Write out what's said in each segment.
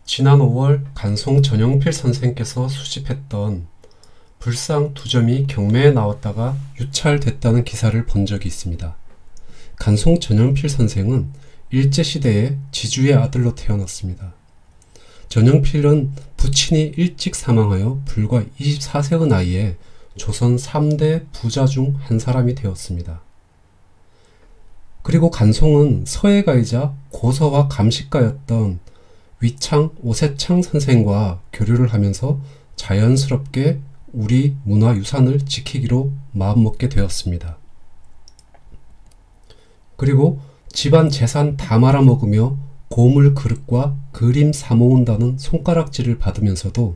지난 5월 간송 전영필 선생께서 수집했던 불상 2점이 경매에 나왔다가 유찰됐다는 기사를 본 적이 있습니다. 간송 전영필 선생은 일제시대에 지주의 아들로 태어났습니다. 전영필은 부친이 일찍 사망하여 불과 24세의 나이에 조선 3대 부자 중 한 사람이 되었습니다. 그리고 간송은 서예가이자 고서와 감식가였던 위창 오세창 선생과 교류를 하면서 자연스럽게 우리 문화유산을 지키기로 마음먹게 되었습니다. 그리고 집안 재산 다 말아먹으며 고물 그릇과 그림 사모은다는 손가락질을 받으면서도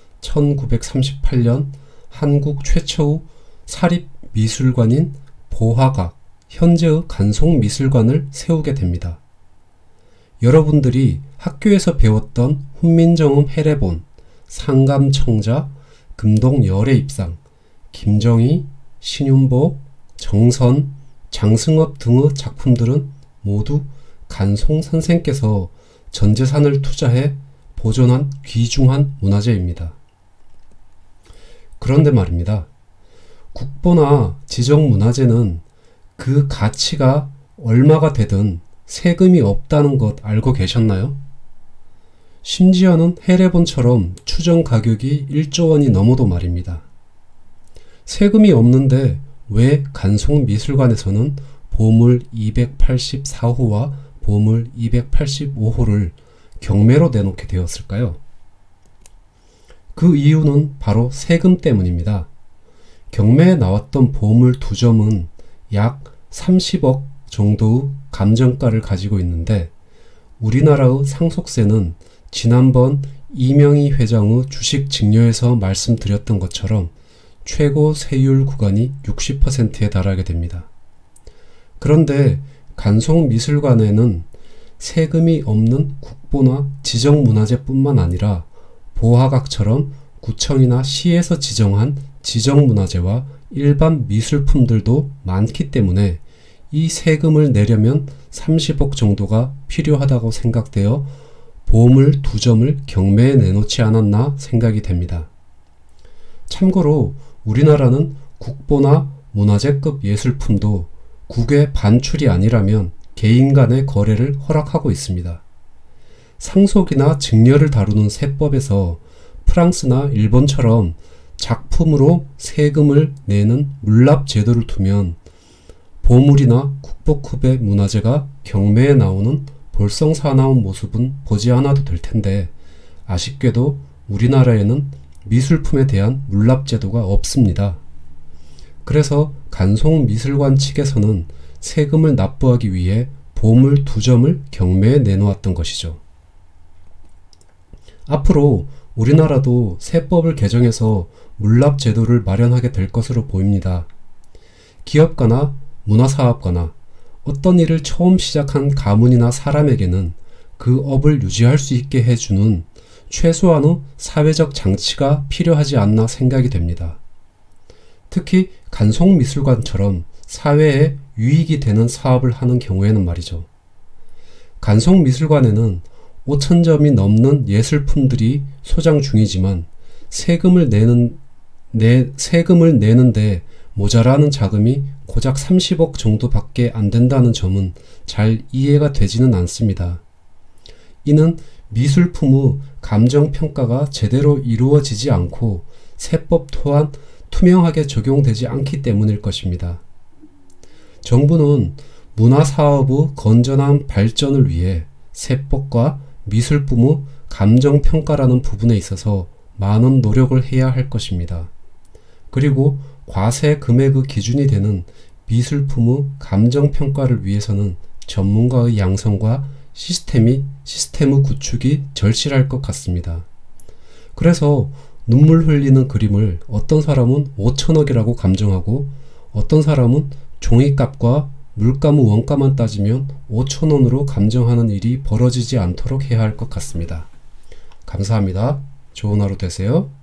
1938년 한국 최초의 사립미술관인 보화각, 현재의 간송미술관을 세우게 됩니다. 여러분들이 학교에서 배웠던 훈민정음 해례본, 상감청자, 금동열애입상, 김정희, 신윤복, 정선, 장승업 등의 작품들은 모두 간송 선생께서 전재산을 투자해 보존한 귀중한 문화재입니다. 그런데 말입니다. 국보나 지정문화재는 그 가치가 얼마가 되든 세금이 없다는 것 알고 계셨나요? 심지어는 해례본처럼 추정 가격이 1조 원이 넘어도 말입니다. 세금이 없는데 왜 간송미술관에서는 보물 284호와 보물 285호를 경매로 내놓게 되었을까요? 그 이유는 바로 세금 때문입니다. 경매에 나왔던 보물 2점은 약 30억 정도의 감정가를 가지고 있는데 우리나라의 상속세는 지난번 이명희 회장의 주식 증여에서 말씀드렸던 것처럼 최고 세율 구간이 60%에 달하게 됩니다. 그런데 간송미술관에는 세금이 없는 국보나 지정문화재뿐만 아니라 보화각처럼 구청이나 시에서 지정한 지정문화재와 일반 미술품들도 많기 때문에 이 세금을 내려면 30억 정도가 필요하다고 생각되어 보물 2점을 경매에 내놓지 않았나 생각이 됩니다. 참고로 우리나라는 국보나 문화재급 예술품도 국외 반출이 아니라면 개인 간의 거래를 허락하고 있습니다. 상속이나 증여를 다루는 세법에서 프랑스나 일본처럼 작품으로 세금을 내는 물납 제도를 두면 보물이나 국보급의 문화재가 경매에 나오는 볼썽사나운 모습은 보지 않아도 될 텐데 아쉽게도 우리나라에는 미술품에 대한 물납 제도가 없습니다. 그래서 간송미술관 측에서는 세금을 납부하기 위해 보물 2점을 경매에 내놓았던 것이죠. 앞으로 우리나라도 세법을 개정해서 물납 제도를 마련하게 될 것으로 보입니다. 기업가나 문화사업가나 어떤 일을 처음 시작한 가문이나 사람에게는 그 업을 유지할 수 있게 해주는 최소한의 사회적 장치가 필요하지 않나 생각이 됩니다. 특히 간송미술관처럼 사회에 유익이 되는 사업을 하는 경우에는 말이죠. 간송미술관에는 5,000점이 넘는 예술품들이 소장 중이지만 세금을 내는데 모자라는 자금이 고작 30억 정도밖에 안 된다는 점은 잘 이해가 되지는 않습니다. 이는 미술품의 감정평가가 제대로 이루어지지 않고 세법 또한 투명하게 적용되지 않기 때문일 것입니다. 정부는 문화사업의 건전한 발전을 위해 세법과 미술품의 감정평가라는 부분에 있어서 많은 노력을 해야 할 것입니다. 그리고 과세 금액의 기준이 되는 미술품의 감정평가를 위해서는 전문가의 양성과 시스템의 구축이 절실할 것 같습니다. 그래서 눈물 흘리는 그림을 어떤 사람은 5천억이라고 감정하고 어떤 사람은 종이값과 물감의 원가만 따지면 5,000원으로 감정하는 일이 벌어지지 않도록 해야 할 것 같습니다. 감사합니다. 좋은 하루 되세요.